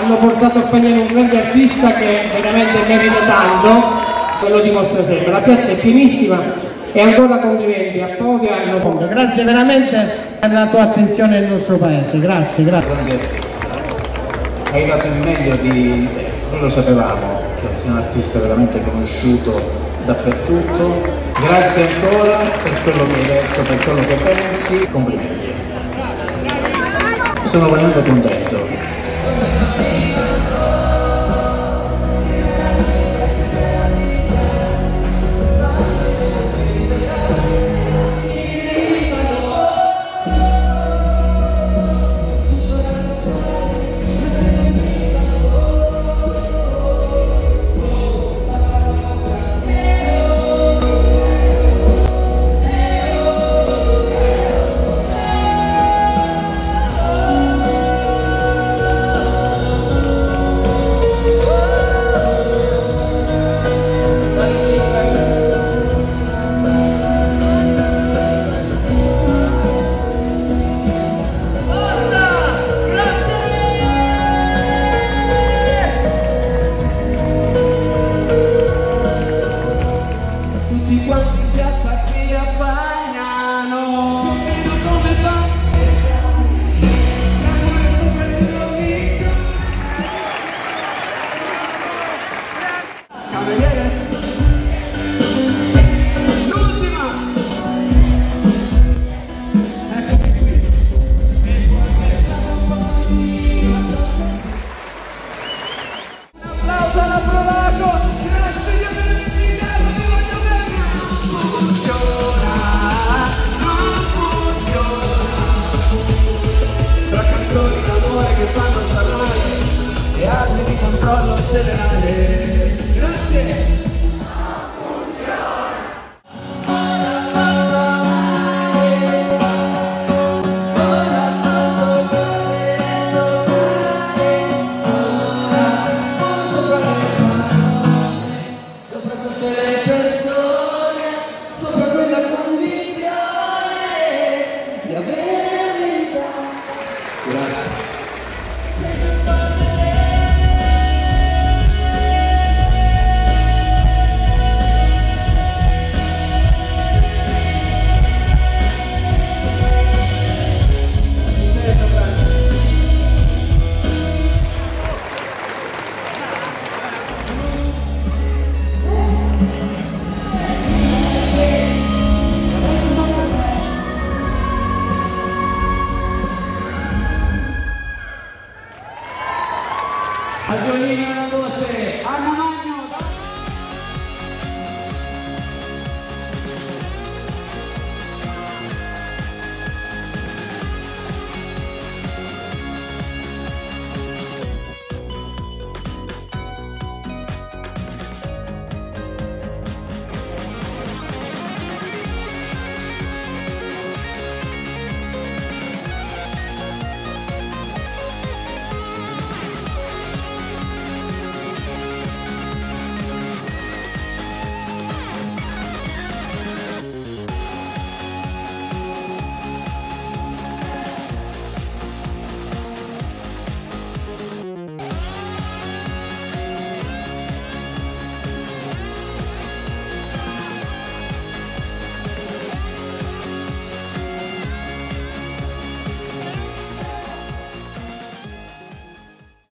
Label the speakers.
Speaker 1: hanno portato a Fagnano un grande artista che veramente merita tanto, e lo dimostra sempre. La piazza è pienissima e ancora complimenti a Podi e al mondo. Grazie veramente per la tua attenzione al nostro paese, grazie, grazie.
Speaker 2: Hai dato il meglio di te, noi lo sapevamo, che sei un artista veramente conosciuto dappertutto. Grazie ancora per quello che hai detto, per quello che pensi, complimenti. Sono veramente contento.
Speaker 3: Tutti quanti in piazza qui a Fagnano, vedo come fa, l'amore sopra il convito. Cavaliere, l'ultima, eccomi qui, e poi è stato un po' di un applauso alla Prolaco, grazie di avermi invitato, vi voglio bene. Tra canzoni d'amore che fanno parlare e armi di controllo generale. Grazie! Sopra tutte le persone, sopra quella condizione di avere la verità. Grazie. A Giovanni